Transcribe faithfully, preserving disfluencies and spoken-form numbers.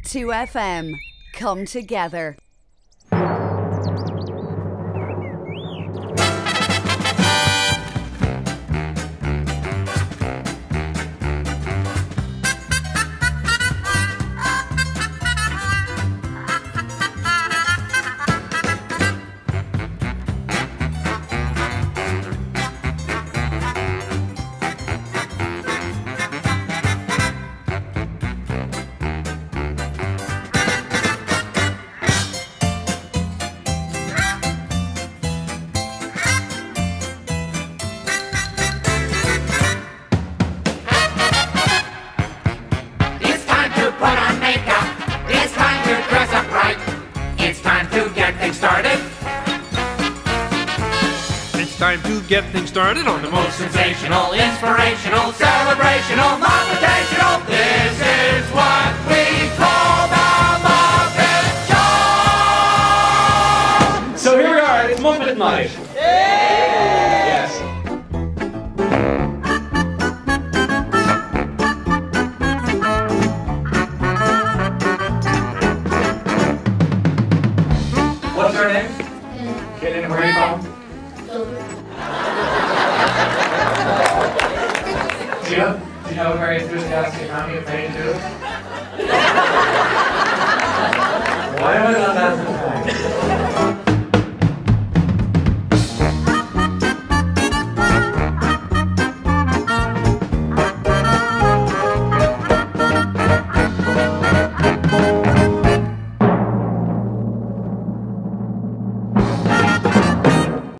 two F M. Come together. Get things started on the most sensational, inspirational, celebrational, Muppetational. This is what we call the Muppet Show! So here we are, it's Muppet Night. Yes. What's your name? Kaden, where are you from? Do you, do you know a very enthusiastic mommy of Fame too? Why am I not that?